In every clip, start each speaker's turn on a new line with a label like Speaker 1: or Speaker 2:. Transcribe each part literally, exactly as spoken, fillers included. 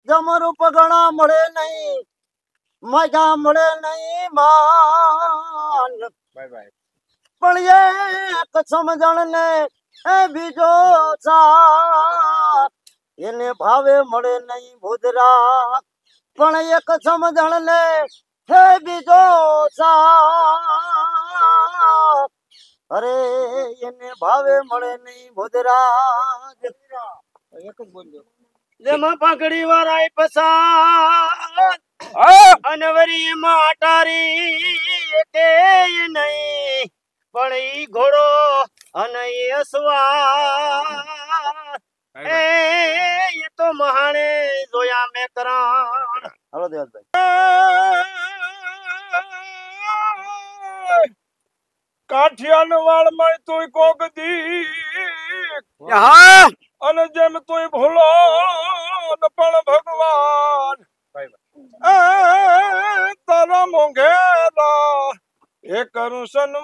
Speaker 1: તમારું પગણા મળે નહીં, મજા મળે નહીં માન. પણ એક સમજણ ને એ બીજો સાથ, એને ભાવે મળે નહીં ભૂદરા. પણ એક સમજણ ને હે બીજો સાથ, અરે એને ભાવે મળે નહીં ભૂદરા. એક જ બોલજો. જેમાં પગડી વાળાય પસાર અનવરી માટારી કે નહીં, પણ ઈ ઘોડો અને અસવાર એ તો મહાણે જોયા મેં કરાણ. હાલો દેવતભાઈ.
Speaker 2: કાઠિયાનો વાળ માં તું કોક દી અને જેમ તું ભૂલો પણ ભગવાન તારા મોંઘેલા એ કરું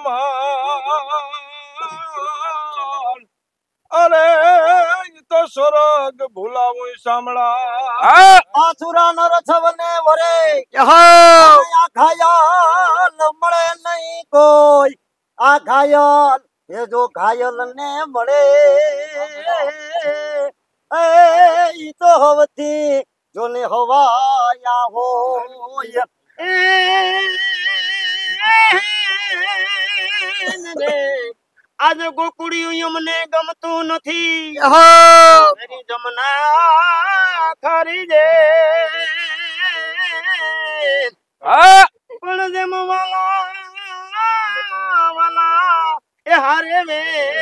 Speaker 2: સન્માન. અરે તો સ્વર્ગ ભૂલાવું સાંભળા
Speaker 1: આસુરા નર છવને વરે આ ઘાયલ મળે નહીં કોઈ. આ ઘાયલ એ જો ઘાયલ ને મળે એ ઈ તો હવથી જો ને હવાયા હોય આજ ગોકુડિયું મને ગમતું નથી. મારી જમના ખરી જે પણ જેમ વાલા વાલા એ હારે વે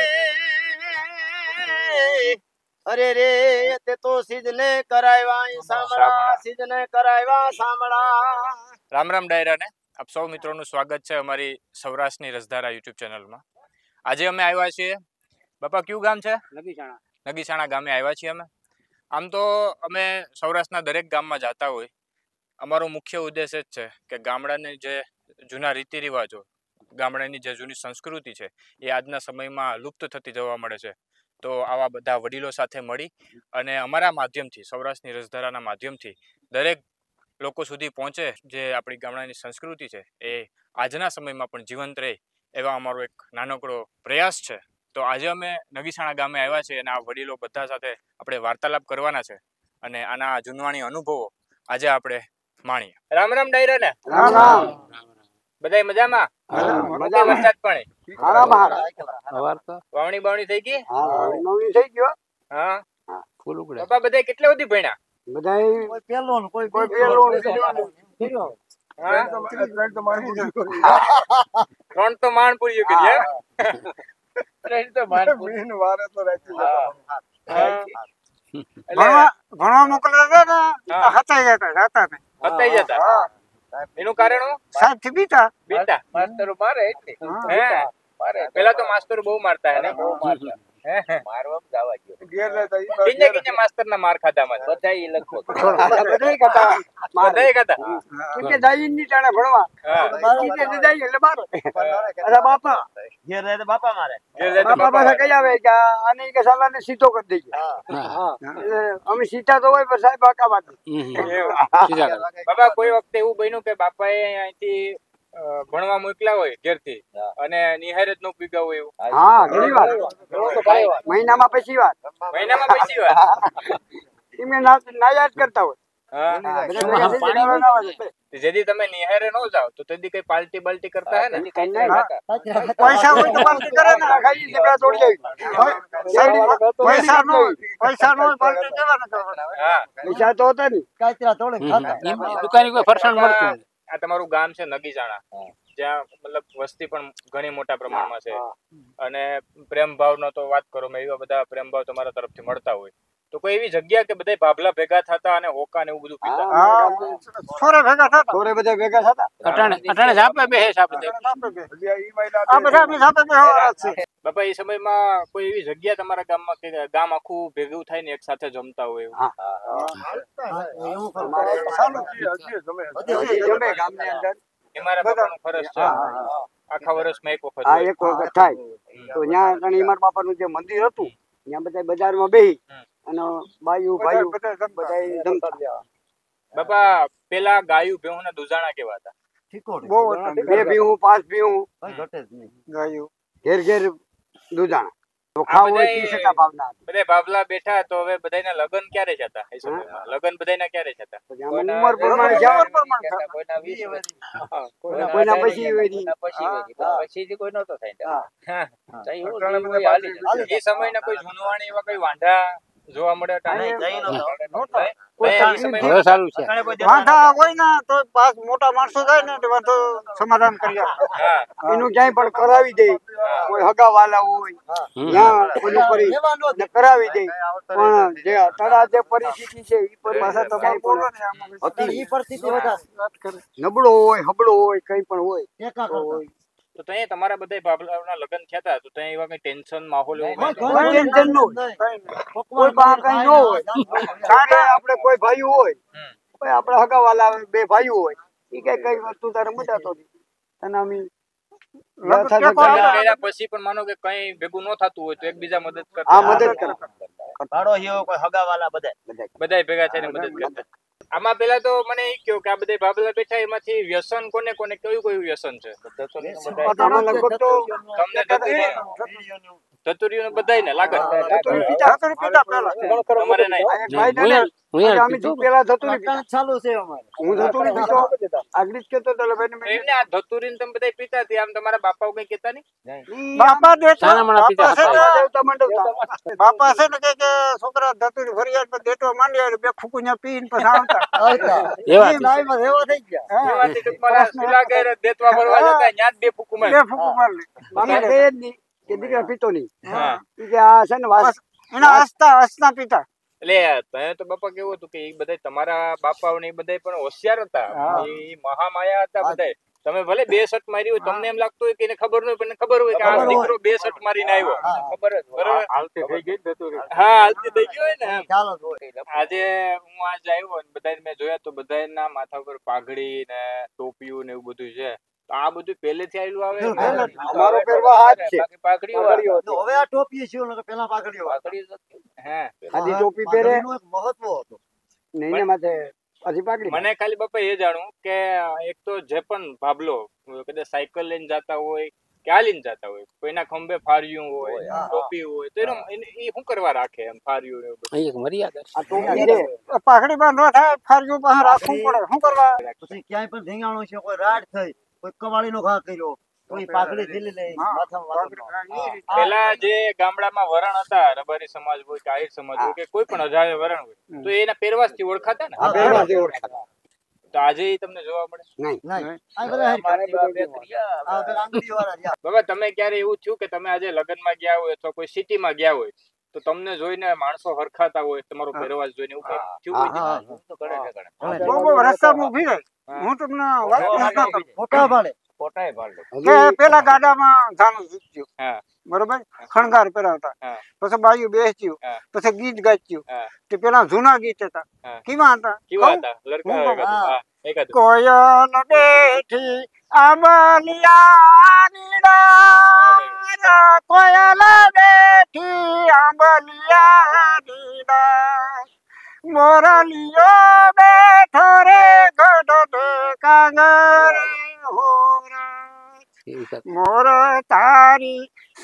Speaker 1: અરે રે તે તો સિજને કરાવ્યા સાંભળા, સિજને કરાવ્યા સાંભળા.
Speaker 3: રામ રામ ડાયરા ને આપ સૌ મિત્રોનું સ્વાગત છે અમારી સૌરાષ્ટ્રની રસધારા યુટ્યુબ ચેનલમાં. આજે અમે આવ્યા છીએ, બાપા કયું ગામ છે?
Speaker 1: નગીસાણા.
Speaker 3: નગીસાણા ગામે આવ્યા છીએ અમે. આમ તો અમે સૌરાષ્ટ્રના દરેક ગામમાં જતા હોય, અમારો મુખ્ય ઉદ્દેશ જ છે કે ગામડાની જે જૂના રીતિ રિવાજો, ગામડાની જે જૂની સંસ્કૃતિ છે એ આજના સમયમાં લુપ્ત થતી જોવા મળે છે. તો આવા બધા વડીલો સાથે મળી અને અમારા માધ્યમથી, સૌરાષ્ટ્રની રસધારાના માધ્યમથી દરેક લોકો સુધી પહોંચે જે આપણી ગામડાની સંસ્કૃતિ છે એ આજના સમયમાં પણ જીવંત રહે એવા અમારો એક નાનકડો પ્રયાસ છે. તો આજે અમે નગીસાણા ગામે આવ્યા છીએ અને આ વડીલો બધા સાથે આપણે વાર્તાલાપ કરવાના છે અને આના જૂનવાણી અનુભવો આજે આપણે માણીએ. રામ રામ ડાયરા ને.
Speaker 1: રામ રામ.
Speaker 3: બધાય મજામાં?
Speaker 1: મજામાં.
Speaker 3: વરસાદ પાણી વાવણી બાવણી થઈ ગઈ?
Speaker 1: વાવણી થઈ ગયો.
Speaker 3: હા ફૂલ ઉગડે. બાપા બધાય કેટલા સુધી ભણ્યા?
Speaker 1: બધાય કોઈ પેલો ને કોઈ કોઈ પેલો ને
Speaker 3: ત્રણ તો માણ પૂરી કરી. ત્રણ તો માણ પૂરી
Speaker 2: વારે તો રહેતી.
Speaker 1: ભણવા મોકલ્યા હતા ને હતાઈ જતા હતા
Speaker 3: હતાઈ જતા. એનું કારણ
Speaker 1: સાહેબ થી બીતા
Speaker 3: બીતા માસ્તરો મારે એટલે હે મારે. પેલા તો માસ્તરો બહુ મારતા હે ને? બહુ મારતા. હે મારવા જવા ગયો
Speaker 2: ઘેર લેતા ઈ
Speaker 3: કિને કિને માસ્તર ના માર ખાધા માં બધાય ઈ લખો
Speaker 1: બધાય કહેતા
Speaker 3: બધાય કહેતા
Speaker 1: કે દાઈ ની ટાણે ભણવા કીને દાઈ એટલે મારો. અરે બાપા ઘેર રહે તો બાપા મારે.
Speaker 3: ઘેર રહે તો
Speaker 1: બાપા પાસે કઈ આવે કે આને કે સાલા ને સીધો કરી દઈએ. હા અમે સીધા તો હોય પણ સાહેબ બાકા વાત.
Speaker 3: બાપા કોઈ વખતે એવું બન્યું કે બાપાએ અહીંથી ભણવા મોકલ્યા હોય ઘેરથી અને નિહાર જ ન પીગા હોય એવું?
Speaker 1: હા ઘણી વાર. મહિનામાં પછી વાર.
Speaker 3: મહિનામાં પછી વાર
Speaker 1: એમે નાયાદ કરતા હોય.
Speaker 3: જેથી તમે નિહારે ન જાવ તો તેદી કઈ પાર્ટી બાલ્ટી કરતા હે ને?
Speaker 1: પૈસા હોય તો પાર્ટી કરે ને. ખાઈ ઝઘડા તોડી જાય. પૈસા નો પૈસા નો પાર્ટી દેવાના કરવાના.
Speaker 3: હા
Speaker 1: પૈસા તો હતા ને કાચરા તોડે ખાતા.
Speaker 3: દુકાની કોઈ ફરસાણ મળતું. આ તમારું ગામ છે નગીસાણા, જ્યાં મતલબ વસ્તી પણ ઘણી મોટા પ્રમાણમાં છે અને પ્રેમ ભાવનો તો વાત કરો મેં, એવા બધા પ્રેમ ભાવ તમારા તરફથી મળતા હોય તો કોઈ એવી જગ્યા કે બધા ભાભલા ભેગા થતા અને હોકા ને એવું બધું પીતા?
Speaker 1: હા થોરે ભેગા થતા. થોરે બધા ભેગા થતા.
Speaker 3: અટાણે અટાણે સાપે બેહે સાપે
Speaker 1: આ બધા આપણી સાથે બેહવા છે.
Speaker 3: બાપા એ સમયમાં કોઈ એવી જગ્યા તમારા ગામમાં કે ગામ આખું ભેગું થાય ને એક સાથે જમતા હોય એવું? અમારા બાપાનું ફરજ છે આખા વર્ષમાં એક વખત.
Speaker 1: હા એક વખત થાય તો ત્યાં કણી અમારા બાપાનું જે મંદિર હતું ત્યાં બધા બજારમાં બેહી અને બાયુ ભાઈઓ બધા જમતા.
Speaker 3: બાપા પેલા ગાયું ભેહુંના દુધાણા કેવા હતા?
Speaker 1: ઠીકોડી.
Speaker 4: બહુ હતા. બે ભીહું પાંચ ભીહું
Speaker 1: કઈ ઘટે જ નહીં.
Speaker 4: ગાયું ઘેર ઘેર દૂધાણા ચોખા હોય
Speaker 3: બધાય-
Speaker 4: ત્રીસ ટકા ભાવના હતા.
Speaker 3: બધા બાબલા બેઠા તો હવે બધાયના લગ્ન ક્યારે જતા એ સમયમાં? લગ્ન બધાયના ક્યારે જતા?
Speaker 4: પછી આમાં ઉંમર પ્રમાણે જાવર પ્રમાણે થતા.
Speaker 5: કોઈના વીસ વર્ષ.
Speaker 4: કોઈના કોઈના પછી વેરી.
Speaker 5: કોઈના પછી વેરી.
Speaker 4: હા.
Speaker 5: પછીથી કોઈ નહોતો થાય.
Speaker 4: હા.
Speaker 3: હા.
Speaker 5: તો એવું
Speaker 2: અટાણે
Speaker 5: જીવ
Speaker 2: બધા
Speaker 5: હોય હાલી
Speaker 2: પાછી
Speaker 5: જતું.
Speaker 3: એ સમયના કોઈ જૂનવાણી એવા કોઈ વાંઢા જોવા મળે અટાણે?
Speaker 1: નહીં, જઈ નહોતો.
Speaker 4: નહોતા.
Speaker 3: કોઈ
Speaker 4: કોઈ
Speaker 3: એ સમયમાં
Speaker 5: સારું છે.
Speaker 1: અટાણે કોઈ દેતા
Speaker 4: વાંધા હોય ને તો પાંચ મોટા માણસો જાય ને તો વાંધો સમાધાન કરી આપે.
Speaker 3: હા.
Speaker 4: એનું ક્યાંય પણ કરાવી દે. કોઈ હગાવાલા હોય ત્યાં પેલું કરી
Speaker 1: લેવા નો
Speaker 4: ને કરાવી દે. પણ જે અત્યારે જે પરિસ્થિતિ છે એ પર પાછા તમારે બોલો ને આમાં
Speaker 1: અત્યારે ઈ પરિસ્થિતિ વધારે
Speaker 4: નબળો હોય હબળો હોય કઈ પણ હોય
Speaker 1: ટેકા કરતા.
Speaker 3: તો ત્યાં તમારા બધા બાબલાઓના લગ્ન થયા હતા તો ત્યાં એવા કઈ ટેન્શન માહોલ એવું
Speaker 1: કોઈ
Speaker 3: કઈ?
Speaker 4: કોઈ ટેન્શન ન હોય. કોઈ પાસે કઈ ન હોય. કારણ કે આપણે કોઈ ભાઈ હોય
Speaker 3: હમ.
Speaker 4: કોઈ આપણા હગાવાલા બે ભાઈઓ હોય એ કઈ કઈ વસ્તુ તારે મજાતો નથી અને અમે વ્યથા
Speaker 3: લગ્ન
Speaker 4: જતા
Speaker 3: કર્યા પછી પણ માનો કે કઈ ભેગું ન થતું હોય તો એકબીજા મદદ
Speaker 4: આ
Speaker 3: કરતા
Speaker 4: મદદ કરે
Speaker 1: પાડોશીઓ કોઈ હગાવાલા બધા
Speaker 3: બધાય ભેગા થઈને મદદ કરતા. આમાં પેલા તો મને એ કહ્યું કે આ બધા બાબલા બેઠા એમાંથી વ્યસન કોને કોને કયું કયું વ્યસન છે?
Speaker 4: આમાં લગભગ તો
Speaker 3: તમને ધતુરીયું ધતુરીયું બધાયને લાગે?
Speaker 4: ધતુરી પીતા પીતા પહેલા
Speaker 3: તમારે નહીં?
Speaker 4: આ ભાઈ ને ને અમે જો પેલા ધતુરી પીતા.
Speaker 1: અટાણે ચાલુ છે અમારે.
Speaker 4: હું ધતુરી પીતો આગળ જ કેતો તો એટલે ભાઈને મેં
Speaker 3: એમને આ ધતુરીને તમે બધા પીતા હતી આમ તમારા બાપાઓ કઈ કહેતા નહીં?
Speaker 4: બાપા દેતો
Speaker 5: સાનામાના પીતા
Speaker 4: બાપા છે
Speaker 5: હતા.
Speaker 4: ને દેવતા મંડપતા. બાપા છે ને કે કે છોકરા ધતુરી ફરિયાદ પર દેતો માંડ્યા એટલે બે ફૂકું પીને પછી આવતા.
Speaker 5: એવા
Speaker 1: ઈ નાઈમાં રેવા થઈ ગયા.
Speaker 4: હા.
Speaker 3: એવાથી તો તમારા સુલાગર દેતવા ભરવા જતા ન્યા જ બે ફૂંકું મારે.
Speaker 4: બે ફૂકું માર લે. બાપા કહે જ નહીં કે દીકરા પીતો નહીં.
Speaker 3: હા.
Speaker 4: ઈ કે આ છે ને વાસ એના હસતા હસતા પીતા.
Speaker 3: એટલે તને તો બાપા કેવું હતું કે એ બધા તમારા બાપાઓ ને એ બધા પણ હોશિયાર હતા.
Speaker 4: હા.
Speaker 3: એ મહામાયા હતા બધા. તમે ભલે બે શર્ટ મારી હોય તમને એમ લાગતું હોય કે એને ખબર ન હોય પણ એને ખબર હોય કે આ દીકરો બે શર્ટ મારીને આવ્યો.
Speaker 5: ખબર જ હોય.
Speaker 3: બરોબર?
Speaker 2: હાલતી થઈ ગઈ ને ધતુરી.
Speaker 3: હા હાલતી થઈ ગયો હોય ને એમ.
Speaker 1: ચાલો જ હોય.
Speaker 3: આજે હું આજે આવ્યો ને બધા મેં જોયા તો બધાના માથા ઉપર પાઘડી ને ટોપિયું ને એવું બધું છે. તો આ બધું પહેલેથી આવેલું આવે ને?
Speaker 1: પહેલેથી.
Speaker 4: અમારો પહેરવા હાથ છે.
Speaker 5: બાકી પાઘડીઓ વાળો.
Speaker 1: તો હવે આ ટોપી છે ને પેલા પાઘડીઓ હતી.
Speaker 5: પાઘડી જ હતી.
Speaker 3: હે
Speaker 4: આજી ટોપી પહેરે
Speaker 1: પાઘડીનું એક મહત્વ હતું.
Speaker 4: ને એને માથે હજી પાકડી.
Speaker 3: મને ખાલી બાપા એ જાણવું કે એક તો જે પણ ભાભલો કદાચ સાયકલ લઈને જતા હોય કે હાલીને જતા હોય કોઈના ખંભે ફાર્યું હોય
Speaker 1: હા.
Speaker 3: ટોપી હોય તો એનો એ શું કરવા રાખે એમ ફાર્યું ને એવું બધું?
Speaker 5: અહીં એક મર્યાદા છે.
Speaker 4: આ ટોપી છે પાઘડી માં ન થાય ફાર્યું પાસે રાખવું પડે શું કરવા.
Speaker 1: પછી ક્યાંય પણ ધીંગાણું છે કોઈ રાડ થઈ કોઈ કવાળીનો ઘા કર્યો કોઈ પાઘડી ઢીલી લઈ માથામાં વાગડો.
Speaker 3: પેલા જે ગામડામાં વરણ હતા રબારી સમાજ હોય કે આહિર સમાજ હોય કે કોઈ પણ અજાણ્યો વરણ હોય તો એના પહેરવાશથી ઓળખાતા ને?
Speaker 1: હા,
Speaker 4: પહેરવાથી ઓળખાતા.
Speaker 3: તો આજે ઈ તમને જોવા મળે?
Speaker 4: નહીં
Speaker 1: નહીં. આ બધા હેરકટ.
Speaker 5: અમારે બા બે ક્રિયા.
Speaker 1: આ પેલા આંગળીવાળા રહ્યા.
Speaker 3: બાબા તમે ક્યારે એવું થયું કે તમે આજે લગ્નમાં ગયા હોય અથવા કોઈ સિટીમાં ગયા હોય તો તમને જોઈને માણસો હરખાતા હોય તમારો પહેરવાશ જોઈને એવું કઈ થયું હોય?
Speaker 1: હા,
Speaker 5: હું તો ઘણે ઠેકાણે.
Speaker 1: હા.
Speaker 4: બહુ બહુ રસ્તામાં ઊભી રહી. હું તમને વાત કરતો હતો
Speaker 1: ફોટા પાડે.
Speaker 5: ફોટાએ પાડલો.
Speaker 4: કે પેલા ગાડામાં ધાનું જીત્યું
Speaker 3: હા
Speaker 4: બરોબર ખણગાર પહેરાવતા
Speaker 3: હા.
Speaker 4: પછી બાયું બેસ્યું
Speaker 3: હા.
Speaker 4: પછી ગીત ગાચ્યું
Speaker 3: હા.
Speaker 4: તે પેલા જૂના ગીત હતા
Speaker 3: હા.
Speaker 4: કેવા હતા
Speaker 3: કેવા
Speaker 4: કહું?
Speaker 3: હતા લડકા
Speaker 4: હું
Speaker 3: એકાદું?
Speaker 1: હા.
Speaker 3: હા, એકાદું.
Speaker 4: કોયલ બેઠી આંબલિયા નીડા કોયલ બેઠી આંબલિયા નીડા મોરલિયો બેઠો રે ગઢ કાંગર હોરા મોર તારી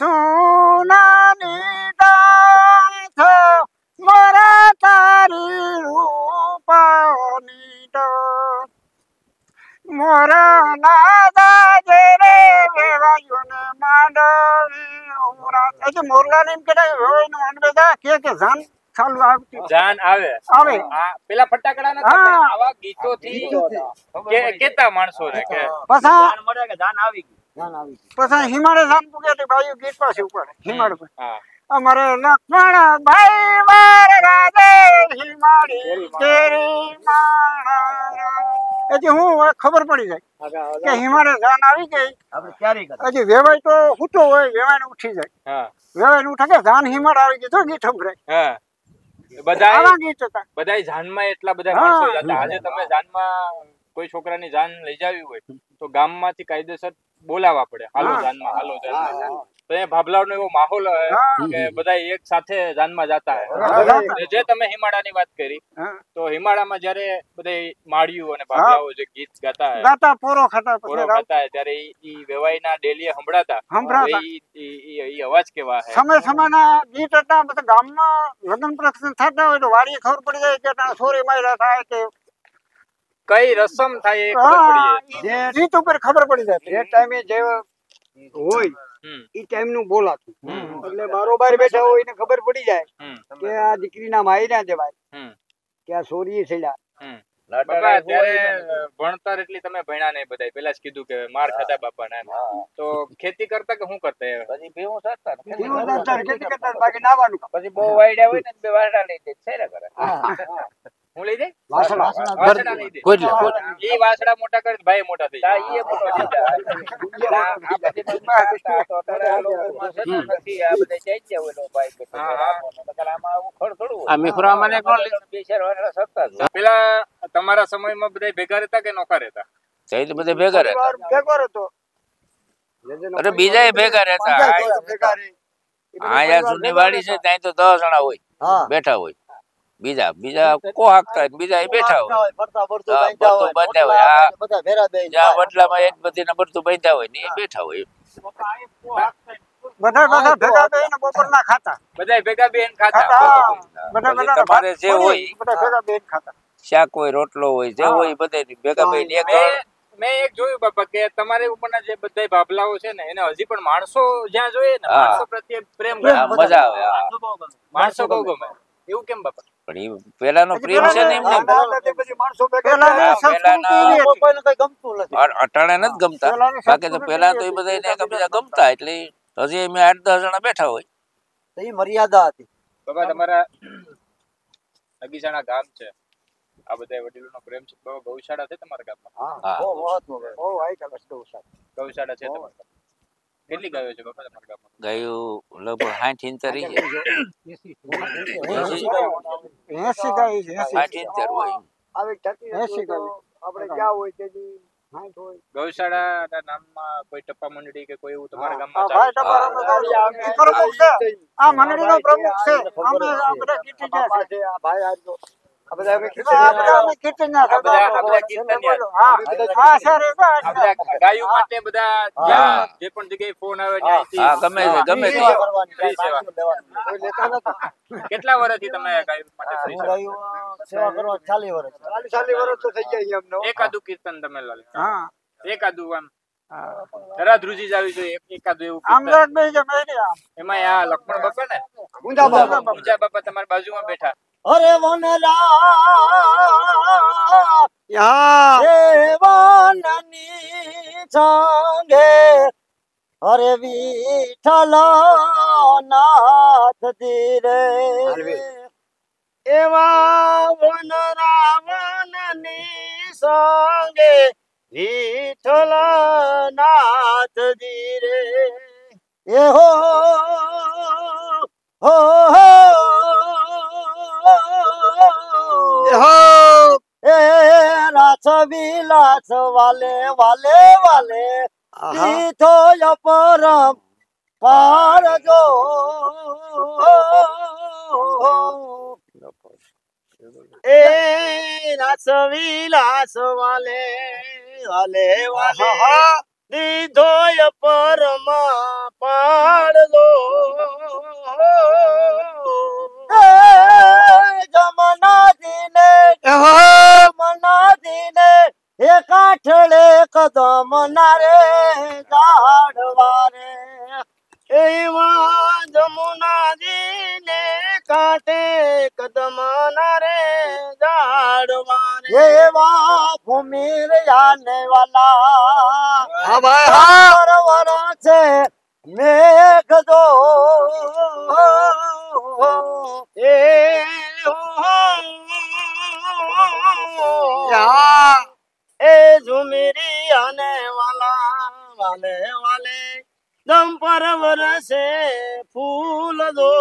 Speaker 4: સોનાની દાથ મોર તારી રૂપાની દાથ મોર નાદા જે રે વેવાયું ને માંડવી હોરા. એટલે મોરલાને એમ કહેવાય વેવાયું માંડવેદા કે કે જાન ચાલુ આવતી
Speaker 3: જાન આવે
Speaker 4: આવે.
Speaker 3: આ પેલા ફટાકડા નતા
Speaker 4: હા.
Speaker 3: પણ આવા ગીતોથી કે કેતા માણસોને કે
Speaker 4: પછી
Speaker 5: જાણ મળે કે જાન આવી ગઈ.
Speaker 1: જાન આવી ગઈ.
Speaker 4: પછી હિમાળે જાન પૂગે તે બાયું ગીત પાસે ઉપર હિમાળ પર
Speaker 3: હા
Speaker 4: અમારે લક્ષ્મણ ભાઈ માર રાધે હિમાળી તેરી માણા. હજી હું ખબર પડી જાય કે હિમાળે જાન આવી ગઈ.
Speaker 1: આપણે ક્યારે કરતા?
Speaker 4: હજી વેવાય તો સૂતો હોય વેવાય ઉઠી જાય
Speaker 3: હા
Speaker 4: વેવાય ઉઠે કે જાન હિમાળ આવી ગઈ તો ગીત સંભળાય.
Speaker 3: હા બધાય
Speaker 4: આવા ગીત હતા.
Speaker 3: બધાય જાનમાં એટલા બધા
Speaker 4: હા.
Speaker 3: માણસો હતા. આજે તમે જાનમાં કોઈ છોકરાની જાન લઈ જાવી હોય તો ગામમાંથી કાયદેસર બોલાવવા પડે, હાલો જાનમાં, હાલો જાનમાં. તો એ ભાભલાનો એવો માહોલ કે બધા એક સાથે જાનમાં જતા હોય. જે તમે હિમાળાની વાત કરી, તો હિમાળામાં જયારે બધા માળિયું અને ભાભલાઓ જે ગીત ગાતા હોય,
Speaker 4: ગાતા પોરો ખાતા
Speaker 3: પોરો ખાતા હોય, ત્યારે ઈ વેવાઈના ડેલીએ સંભળાતા.
Speaker 4: સંભળાતા.
Speaker 3: ઈ ઈ અવાજ કેવા હે?
Speaker 4: સમય સમયના ગીત હતા. બધા ગામમાં લગ્ન પ્રસંગ થતા હોય તો વાડીએ ખબર પડી જાય કે ત્યાં સોરી માર્યા થાય કે
Speaker 3: કઈ રસમ થાય એ ખબર પડી જાય.
Speaker 4: જે ગીત ઉપર ખબર પડી જાય.
Speaker 1: જે ટાઈમે જે હોય
Speaker 3: હમ
Speaker 1: ઈ ટાઈમ નું બોલાતું, એટલે બારોબાર બેઠા હોય એને ખબર પડી જાય
Speaker 3: હમ
Speaker 1: કે આ દીકરીના માયના જવાય,
Speaker 3: હમ
Speaker 1: કે આ સોરી છેડા.
Speaker 3: હમ બાપા ત્યારે ભણતર એટલી તમે ભણ્યા નહીં બધાય, પેલા જ કીધું કે માર ખાધા બાપા ના. તો ખેતી કરતા કે શું કરતા?
Speaker 5: પછી ભેહું સરતા ને.
Speaker 1: કેવું દરકાર ખેતી કરતા બાકી નાવાનું કામ.
Speaker 5: પછી બહુ વાયડા હોય ને બે વાસડા લઈ દે છે ને કરે.
Speaker 3: હું લઈ જાય
Speaker 1: વાસણા.
Speaker 3: વાસડા લઈ દે. ઈ વાસડા મોટા કરે ભાઈ મોટા થઈ
Speaker 5: તા
Speaker 3: જાય.
Speaker 5: ઈ મોટો છે. આ બધી બધી તો તારે આ લોકો માં છે નથી આ બધા જાય છે ઓલો ભાઈ કે આમાં આવું ખડ ખડું.
Speaker 3: આ મિખરા મને કોણ લે?
Speaker 5: બે ચાર વાસડા સરતા જ.
Speaker 3: પેલા તમારા સમયમાં બધા ભેગા રહેતા કે નોખા રહેતા?
Speaker 6: એટલે બધે ભેગા રહેતા.
Speaker 1: ભેગો રહેતો.
Speaker 6: અરે બીજા ભેગા રહેતા.
Speaker 1: ભેગા રહે.
Speaker 6: અહીંયા સુની વાડી છે ત્યાં તો દસ જણા હોય
Speaker 1: હા.
Speaker 6: બેઠા હોય. બીજા બીજા કો હાકતા હોય, બીજા બેઠા હોય.
Speaker 1: ફરતા ફરતું
Speaker 6: હા,
Speaker 1: બાંધ્યા હોય,
Speaker 6: બધું બાંધ્યા હોય. આ
Speaker 1: બધા ભેરા બેસી
Speaker 6: જ્યાં
Speaker 1: જાય.
Speaker 6: વડલામાં એક બધી ને બધું બાંધ્યા હોય ને એ બેઠા હોય.
Speaker 4: બધા બધા ભેગા થઈને બપોરના ખાતા.
Speaker 3: બધા ભેગા બેન ખાતા.
Speaker 4: ખાતા. બધા
Speaker 6: પછી
Speaker 4: બધા
Speaker 6: તમારે જે હોય
Speaker 4: બધા ભેગા બેન ખાતા.
Speaker 6: શાક હોય, રોટલો હોય, જે હોય બધે ભેગા બેન એક
Speaker 3: મેં મેં એક જોયું બાપા કે તમારે ઉપરના જે બધા ભાભલાઓ છે ને એને હજી પણ માણસો જ્યાં જોઈએ ને
Speaker 6: હા.
Speaker 3: માણસો પ્રત્યે પ્રેમ
Speaker 6: હા,
Speaker 3: કરે.
Speaker 6: મજા આવે. હા.
Speaker 3: માણસો બહુ ગમે. એવું કેમ બાપા?
Speaker 6: પણ એ પેલાનો પ્રેમ છે ને એમને
Speaker 1: પેલાના પછી માણસો ભેગા
Speaker 4: પેલાની
Speaker 6: હા,
Speaker 4: સંસ્કૃતિ
Speaker 6: પેલાના-
Speaker 4: એવી હતી.
Speaker 1: કોઈને કઈ ગમતું નથી.
Speaker 6: અ- અટાણે નથી ગમતા.
Speaker 4: પેલાની
Speaker 6: બાકી તો
Speaker 4: સંસ્કૃતિ
Speaker 6: પેલા તો એ
Speaker 4: એવી
Speaker 6: બધા
Speaker 4: હતી.
Speaker 6: એકબીજા ગમતા. એટલે હજી અમે આઠ દસ જણા બેઠા હોય.
Speaker 1: તો ઈ મર્યાદા હતી.
Speaker 3: બાબા તમારા અગીસાણા ગામ છે, આ બધા વડીલોનો પ્રેમ છે. બાબા ગૌશાળા છે તમારા ગામમાં?
Speaker 6: હા.
Speaker 1: બહુ મહત્વ છે. બહુ હાઈ ક્લાસ ગૌશાળા.
Speaker 3: ગૌશાળા છે તમારા ગામમાં? કેટલી ગાયો છે બાપા તમારા ગામમાં?
Speaker 6: ગાયું લગભગ સાઠ ઇંચર છે.
Speaker 4: એસી ગાય છે, એસી.
Speaker 6: સાઠ ઇંચર હોય.
Speaker 1: આવી ટકી
Speaker 4: એસી
Speaker 1: તો આપણે ક્યાં હોય તેથી હાઈટ હોય.
Speaker 3: ગૌશાળાના નામમાં કોઈ ટપ્પા મંડળી કે કોઈ એવું તમારા
Speaker 4: આ
Speaker 3: ગામમાં
Speaker 4: ભાઈ
Speaker 3: ચાલે?
Speaker 4: તમારા બધા ઈ પ્રમુખ છે. આ મંડળીનો પ્રમુખ છે. અમે આ બધા કીર્તિદાર છે.
Speaker 1: આ ભાઈ આજનો આ બધા અમે
Speaker 4: આ બધા અમે કીર્તનના
Speaker 3: આ બધા- આ બધા
Speaker 4: સભા
Speaker 3: કીર્તનિયા.
Speaker 4: હા હા સર એ બસ.
Speaker 3: આ બધા ગાયો માટે બધા જ્યાં જે પણ જગ્યાએ ફોન આવે ત્યાંથી
Speaker 6: હા, ગમે છે, ગમે છે.
Speaker 1: સેવા કરવાની,
Speaker 3: ફ્રી સેવા.
Speaker 1: કોઈ લેતા નથી.
Speaker 3: કેટલા વર્ષથી તમે ગાયો માટે ફ્રી
Speaker 1: હું
Speaker 3: સેવા?
Speaker 1: ગાયું સેવા કરવા ચાલી વર્ષ ચાલી ચાલી વર્ષ તો થઈ જાય એમનો.
Speaker 3: એકાદું કીર્તન તમે લો.
Speaker 4: હા
Speaker 3: એકાદું આમ ખરા ધ્રુજી જ આવી જોઈએ. એક- એકાદું એવું
Speaker 4: આમ
Speaker 3: કીર્તન.
Speaker 4: એક બે જે મેરી આમ
Speaker 3: એમાં આ લક્ષ્મણ બાપા ને
Speaker 1: ઊંધા બાબા.
Speaker 3: ઊંચા બાપા તમારી બાજુમાં બેઠા.
Speaker 1: અરે વનરા
Speaker 4: યા
Speaker 1: દેવાનની સંગે અરે વિઠ્ઠલ નાથ ધીરે એવા વનરા વનની સંગે વિઠ્ઠલ નાથ ધીરે એ હો હો હો એ રાસ વિલાસ વાલે વાલે વાલે દીધો પરમ પાર જો એ રાસ વિલાસ વાલે વાલે વાલે દીધો પરમ પાર જો જમના દિને જમના દિને એ કાઠડે કદમ નારે ઝાડવા રે એવા જમુના દિને કાંઠે કદમ નારે ઝાડવા રે એવા ભૂમિ આને વાલા હા ભાઈ હા વર છે મેઘ દો એ એ ઝુમરી આને વાલા વાલે વાલે દમ પર વરસે ફૂલ દો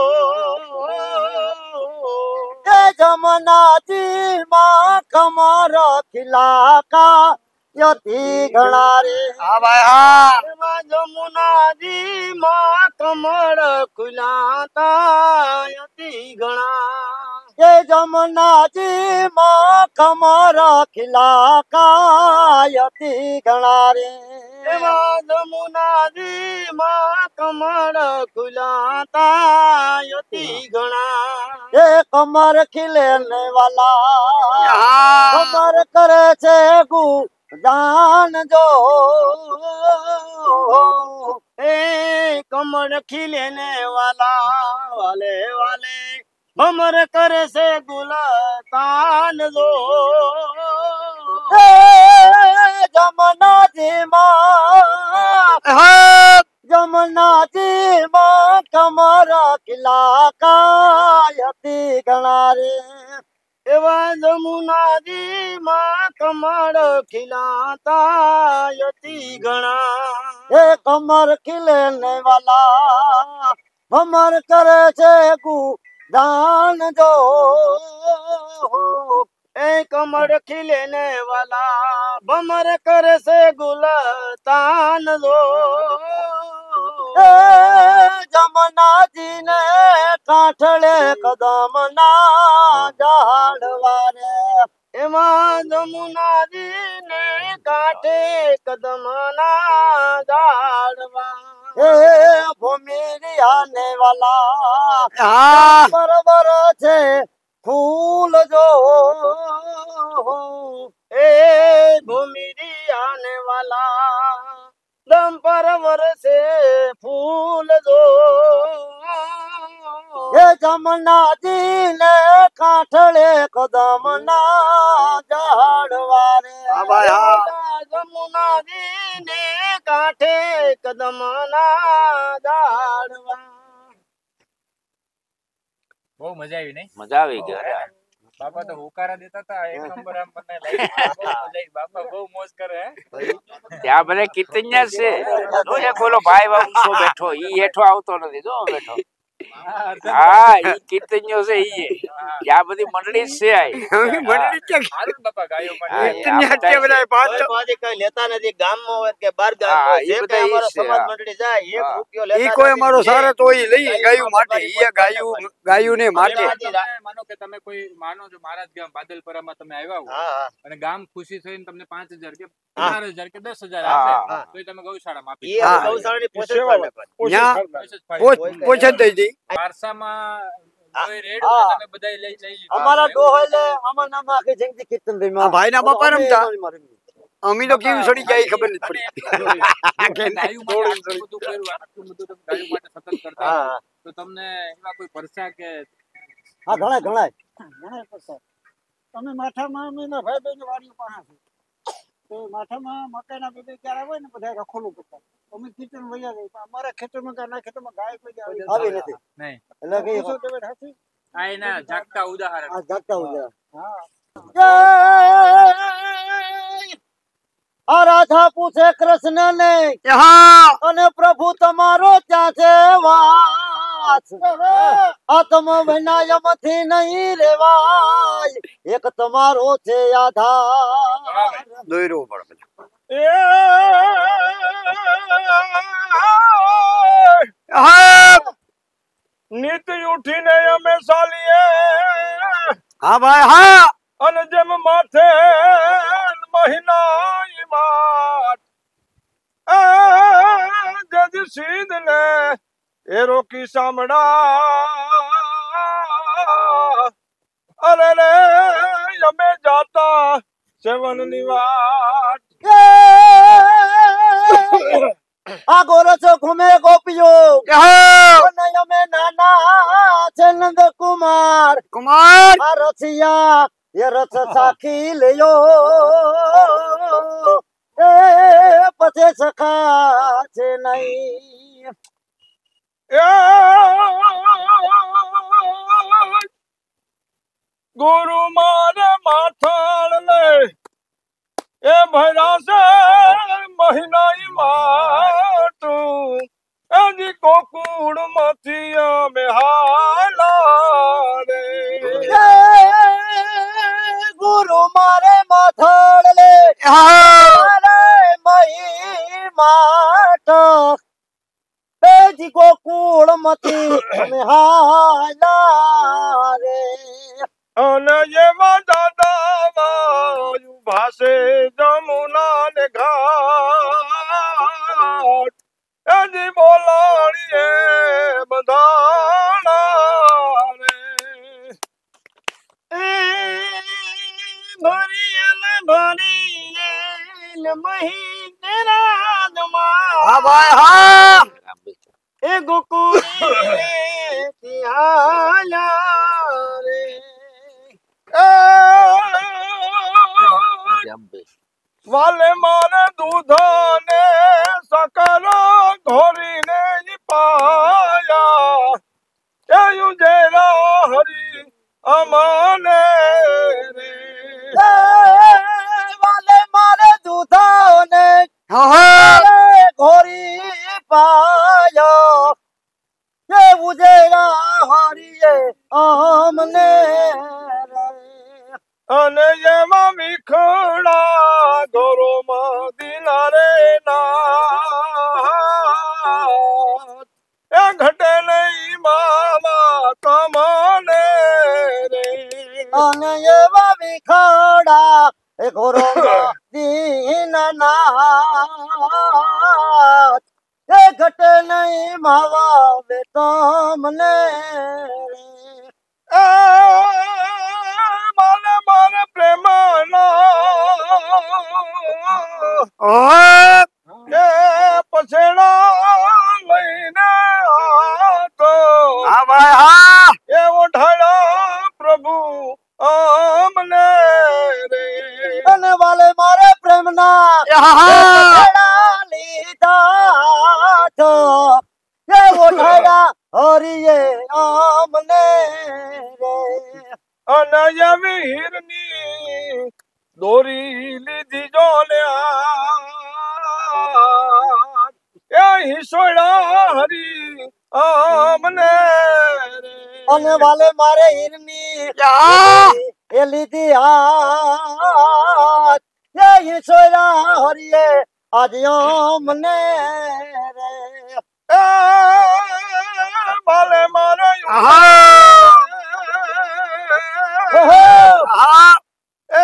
Speaker 1: એ જમનાથી માં કમર ખિલાકા યતી ઘણા રે
Speaker 4: હા ભાઈ હા
Speaker 1: એમાં જમુનાજી માં કમળ ખુલાતા યતી ઘણા એ જમુનાજી માં કમળ ખિલા કાયતી ઘણા રે એમાં જમુનાજી માં કમળ ખુલાતા યતી ઘણા એ કમર ખિલે ને વાલા કમર કરે છે ગુ જાન જો એ કમર ખिले ने वाला वाले वाले कमर करे से गुलतान जो ए जमुना जी मां जमुना जी मां कमर खिला कायती घना रे एवा जमुनाजी मां कमर खिलाता यती घना ए कमर खिले ने वाला कमर करे छे गु दान जो ए कमर खिले ने वाला भमर करे से गुलतान जो जमुनाजी ने काठड़े कदम ना जाड़वारे एमा जमुनाजी ने काठे कदम ना जाड़वा ए भूमिरिया ने वाला बरबर छे फूल जो ए भूमिरिया ने वाला दम परवर से फूल दो ये जमुनाजी ने काठड़े कदम ना जाड़वारे जमुनाजी ने काठे कदम ना जाड़वा
Speaker 3: બહુ મજા આવી નહીં
Speaker 6: મજા આવી ગઈ
Speaker 3: બાપા તો હોકારા દેતા હતા એક નંબર આમ મને લાગી બહુ મજા આવી બાપા બહુ મોજ કરે હે
Speaker 6: ત્યાં મને કીર્તન્યા છે જો એક બોલો ભાઈ બાપુ બેઠો ઈ હેઠો આવતો નથી જો બેઠો હા ઈ કીર્તન્યો છે ઈ ત્યાં બધી મંડળી છે આઈ
Speaker 4: મંડળી કે
Speaker 3: હાલ બાપા ગાયો
Speaker 4: કીર્તન્યા કે બધા પાંચ
Speaker 1: પાછી કઈ લેતા નથી ગામમાં હોય કે બાર ગામમાં જે કઈ અમારો સમાજ મંડળી જાય એક રૂપિયો લેતા
Speaker 4: ઈ કોઈ અમારો સારે તો ઈ લઈ ગાયું માટે ઈ ગાયું ગાયું ને માટે
Speaker 3: માનો કે તમે કોઈ માનો જો મહારાજ ગામ બાદલપરામાં તમે આવ્યા હો
Speaker 1: હા
Speaker 3: અને ગામ ખુશી થઈને તમને પાંચ હજાર કે ચાર હજાર કે દસ હજાર આપે તો તમે ગૌશાળામાં આપી
Speaker 1: એ ગૌશાળાની પોષણ
Speaker 4: પોષણ થઈ જઈ
Speaker 3: વારસામાં કોઈ રેડ તમે બધાય લઈ લઈ
Speaker 1: અમારા ડોહો લે અમારા નામ આખી જિંદગી કીર્તન ભાઈ માં
Speaker 4: ભાઈ ના બાપા રમતા અમી તો કેવી સડી જાય ખબર નથી પડી
Speaker 3: ગાયું માટે બધું કર્યું આટલું બધું તમે ગાયું માટે સતત કરતા તો તમને એવા કોઈ પરસા કે
Speaker 1: હા ઘણા ઘણા
Speaker 4: ઘણા પરસા તમે માથામાં અમીના ભાઈ બેન વાડીઓ પાસે તો માથામાં મકાઈના બે બે ક્યારે હોય ને બધા રખોલું કરતા અમે કિચન વયા ગઈ અમારા ખેતરમાં કે ના ખેતરમાં ગાય કોઈ
Speaker 1: આવી નથી
Speaker 3: નહીં
Speaker 1: એટલે કે
Speaker 4: હાથી
Speaker 3: આ એના જાગતા ઉદાહરણ
Speaker 1: આ જાગતા ઉજા
Speaker 4: હા
Speaker 1: આ રાધા પૂછે કૃષ્ણ ને
Speaker 4: હા
Speaker 1: અને પ્રભુ તમારો ક્યાં છે વાસ આત્મ વિનાયમથી નહીં રેવાય એક તમારો છે આધાર
Speaker 4: દોયરો પડે
Speaker 2: નીત ઉઠીને અમે ચાલીએ
Speaker 4: હા ભાઈ હા
Speaker 2: અને જેમ માથે મહિના માત જજ સીધ ને એ રોકી સામડા અરે રે અમે જાતા સેવન ની વાત
Speaker 1: આ ગોરસ ઘૂમે ગોપીઓ અમે નાના છે નંદ કુમાર
Speaker 4: કુમાર
Speaker 1: આ રસિયા એ રસ સાખી લ્યો એ પછી સખા છે નહીં
Speaker 2: ગુરુ મારે માથાળ લે એ ભરાશે મહિના માટું એજી કોકુડ માંથી અમે હાલા રે
Speaker 1: ગુરુ મારે માથાળ લે
Speaker 2: ભાસે જમુના ને ઘાટ એજી બોલાણીએ બધાણા રે
Speaker 1: ભરીએલ ભરીએલ મહિને રાજમાં
Speaker 4: હા ભાઈ હા
Speaker 1: એ ગોકુળી થિયાલા રે
Speaker 2: વાલે મારે દૂધ ને સકર ઘોરીને ઈ પાયા એયું જેરા હરી અમને રે
Speaker 1: વાલે મારે દૂધા ને
Speaker 4: હા હા
Speaker 1: ઘોરી પાયો એ ઉજેરા હરીએ અમને
Speaker 2: અને એમાં મીખડા ઘરોમાં દિના રે ના એ ઘટે નહીં મામા તમને રે
Speaker 1: અને એવા વિખડા એ ઘોરો દીન નાથ એ ઘટે નહીં માવા બે તમને
Speaker 2: એ મારે મારે પ્રેમ
Speaker 4: ઓહ
Speaker 2: એ પછેડા લઈને આતો
Speaker 4: હા ભાઈ હા
Speaker 2: એ ઓઢાડા પ્રભુ અમને રે
Speaker 1: અને વાલે મારે પ્રેમના
Speaker 4: હા હા
Speaker 1: ભેળા લીધા તો એ ઓઢાડા હરિએ અમને રે
Speaker 2: અને એવી હીરની દોરી લીધી જો ને એ હિસોડા હરી અમને રે
Speaker 1: અને વાલે મારે હીરની એ લીધી હાથ એ ઈશ્વરા હરિએ આજે અમને રે
Speaker 2: એ માલે મારે
Speaker 4: હા
Speaker 2: એ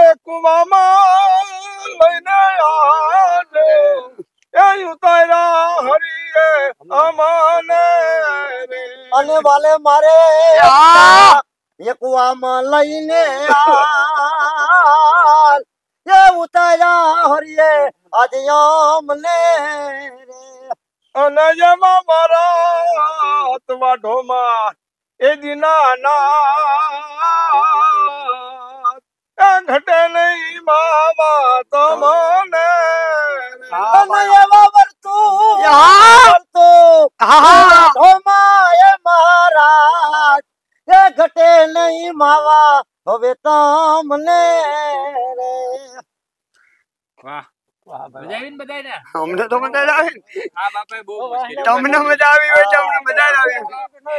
Speaker 2: કુવામાં લઈને આજે એ ઉતાર્યા હરીએ અમને રે
Speaker 1: અને વાલે મારે એ કુવામાં લઈને આલ એ ઉતાર્યા હરિએ આજે અમને રે
Speaker 2: અને એમાં મારા વાઢોમાં એ દિના ના ઘટે નહીં મામા તમને
Speaker 1: અને એવા વર્તું વર્તું
Speaker 4: હા
Speaker 1: ધોમાય મહારાજ એ ઘટે નહીં માવા હવે તમને રે
Speaker 3: વાહ મજા આવી ને બધાને
Speaker 4: અમને તો મજા આવે ને.
Speaker 3: આ બાપાએ બહુ મુશ્કેલી
Speaker 4: તમને મજા આવી હોય તો અમને મજા જ આવી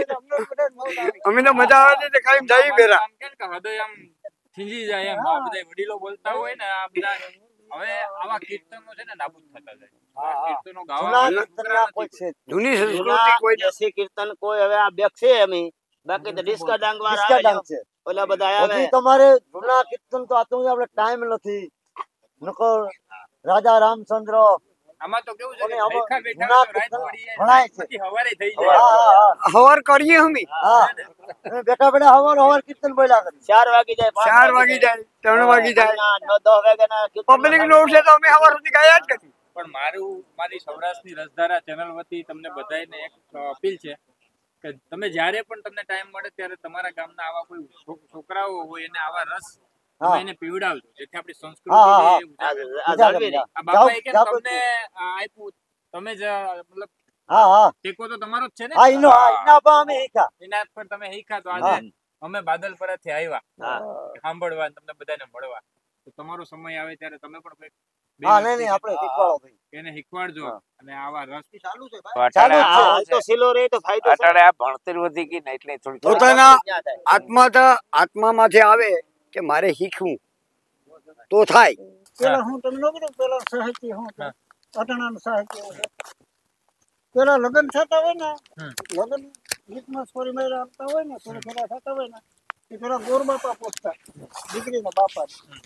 Speaker 4: અમે તો મજા આવે છે ખાલી જઈ બેરા
Speaker 3: આમ કેમ કે હૃદય આમ થીજી જાય એમ આ બધા વડીલો બોલતા હોય ને આ બધા હવે આવા કીર્તનો છે ને નાબૂદ થતા જાય આ કીર્તનો ગાવા
Speaker 1: જૂના કીર્તનના કોઈ છે
Speaker 4: જૂની સંસ્કૃતિ કોઈ
Speaker 5: દેશી કીર્તન કોઈ હવે આ બેક છે અમે બાકી તો ડિસ્કા ડાંગ વાળા
Speaker 1: ડિસ્કા
Speaker 5: આવે
Speaker 1: ડાંગ છે
Speaker 5: ઓલા બધા આવે
Speaker 1: હજી તમારે જૂના કીર્તન તો આતો આપણે ટાઈમ નથી નકર રાજા રામચંદ્ર
Speaker 3: આમાં તો કેવું છે
Speaker 1: અને
Speaker 3: કે
Speaker 1: આમાં
Speaker 3: બેઠા બેઠા
Speaker 1: જૂના
Speaker 3: રાત
Speaker 1: કીર્તન
Speaker 3: પડીએ
Speaker 1: ભણાય છે.
Speaker 3: પછી હવારે થઈ
Speaker 1: હા
Speaker 3: જાય
Speaker 1: હા હા
Speaker 4: હવાર કરીએ અમે
Speaker 1: હા અમે બેઠા બેઠા હવાર હવાર કીર્તન બોલ્યા કરી
Speaker 5: ચાર વાગી જાય પાંચ
Speaker 4: ચાર વાગી જાય ત્રણ વાગી જાય
Speaker 5: ના, નવ દસ વાગ્યાના કીર્તન
Speaker 4: પબ્લિક નો છે તો અમે હવાર સુધી ગાયા જ કરી
Speaker 3: પણ મારું મારી સૌરાષ્ટ્રની રસધારા ચેનલ વતી તમને બધાને એક અપીલ છે કે તમે જ્યારે પણ તમને ટાઈમ મળે ત્યારે તમારા ગામના આવા કોઈ છો- છોકરાઓ હોય એને આવા રસ
Speaker 1: હા.
Speaker 3: તમે એને પીવડાવજો જેથી આપણી સંસ્કૃતિ
Speaker 1: હા, હા, હા.
Speaker 3: છે એ ઉજાગર થાય.
Speaker 5: આ જાળવી રહે.
Speaker 3: આ બાપાએ
Speaker 1: જાવ-
Speaker 3: કેમ
Speaker 1: જાવ
Speaker 3: તમને આ આપ્યું તમે જ મતલબ
Speaker 1: હા હા
Speaker 3: ટેકો તો તમારો જ છે ને
Speaker 1: હા ઈનો હા ઈના બા અમે હીખા
Speaker 3: એના પર તમે શીખા તો
Speaker 1: હા.
Speaker 3: આજે અમે બાદલપરાથી આવ્યા
Speaker 5: હા.
Speaker 3: સાંભળવા અને તમને બધાને મળવા તો તમારો સમય આવે ત્યારે તમે પણ કંઈક બે
Speaker 1: હા નહીં
Speaker 3: વ્યક્તિને
Speaker 1: નહીં આપણે શીખવાડો ભાઈ
Speaker 3: એને શીખવાડજો
Speaker 1: હા.
Speaker 3: અને આવા રસ
Speaker 1: ચાલુ છે
Speaker 6: તો
Speaker 1: ચાલુ
Speaker 6: અટાણે
Speaker 1: જ
Speaker 6: આ
Speaker 1: છે.
Speaker 5: હા, તો સિલો રહે તો ફાયદો છે.
Speaker 6: અટાણે આ ભણતર વધી ગઈ ને એટલે થોડી
Speaker 4: પોતાના
Speaker 5: ત્યાં થાય.
Speaker 4: આત્મા તો આત્મામાંથી આવે કે મારે શીખવું તો થાય
Speaker 7: પેલા હું તમને ન કીધું પેલા સાહિત્ય હું
Speaker 3: હા.
Speaker 7: અટાણાનું સાહિત્ય હોય. પેલા લગ્ન થતા હોય ને
Speaker 3: હમ.
Speaker 7: લગ્ન ગીતમાં સોરી માર્યા આપતા હોય ને સોરી ફેરા થતા હોય ને એ પેલા ગોર બાપા પૂછતા દીકરીના બાપા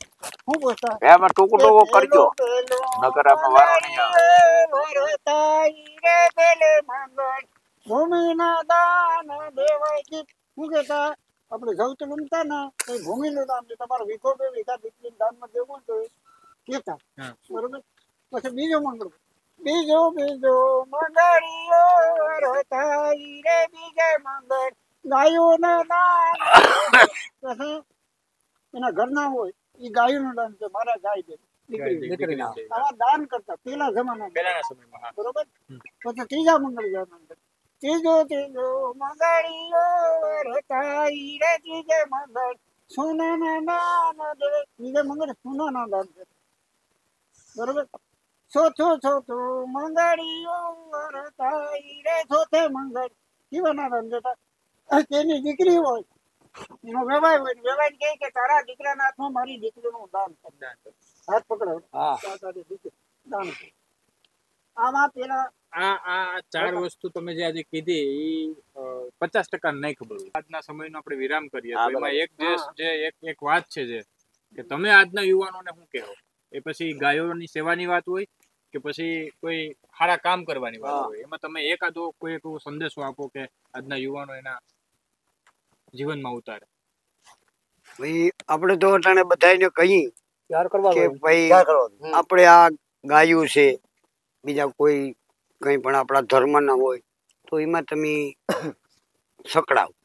Speaker 4: હું પૂછતા
Speaker 6: એમાં ટૂંકું ટૂંકું કરજો નકર આમાં વારો નહીં આવે.
Speaker 4: વરતાઈ રે પેલે મંગળ ભૂમિના દાન દેવાય ગીત. શું કહેતા આપણે સૌથી ગમતા ને એ ભૂમિનું દાન છે. તમારે વીઘો બે વીઘા દીકરીને દાનમાં દેવું તો કહેતા બરોબર. પછી બીજો મંગળ બીજો બીજો મંગળીઓ વરતાઈ રે બીજે મંગળ ગાયોના દાન. પછી એના ઘરના હોય એ ગાયોનું દાન છે. મારા ગાય છે દીકરી આવા દાન કરતા પેલા જમાના
Speaker 3: પહેલાના સમયમાં હા.
Speaker 4: બરોબર. પછી ત્રીજા મંગળ જવાના ત્રીજો ત્રીજો મંગળીઓ રતાઈ રે ત્રીજે મંગળ સોનાના દાન દે. ત્રીજે મંગળ સોનાના દાન છે બરોબર. ચોથો ચોથો મંગળીઓ રતાઈ રે ચોથે મંગળ કેવાના દાન દેતા. તેની દીકરી હોય એનો વ્યવહાર હોય વ્યવહાર કહે કે તારા દીકરાના હાથમાં મારી દીકરીનું દાન કર. હાથ પકડો તારી દીકરી દાન કર. આમાં પેલા
Speaker 3: આ આ ચાર વસ્તુ તમે જે આજે કીધી એ પચાસ ટકા નહીં ખબર હોય. આજના સમયનો આપણે વિરામ કરીએ તો એમાં એક જે જે એક એક વાત છે જે કે તમે આજના યુવાનોને શું કહેવો? એ પછી ગાયોની સેવાની વાત હોય કે પછી કોઈ સારા કામ કરવાની વાત હોય, એમાં તમે એકાદો કોઈ એવો સંદેશો આપો કે આજના યુવાનો એના જીવનમાં ઉતારે.
Speaker 8: ભાઈ આપણે તો અટાણે બધાને કહી કે ભાઈ
Speaker 1: ક્યાં કરવાનું?
Speaker 8: આપણે આ ગાયું છે બીજા કોઈ કંઈ પણ આપણા ધર્મના હોય તો એમાં તમે સકડાવ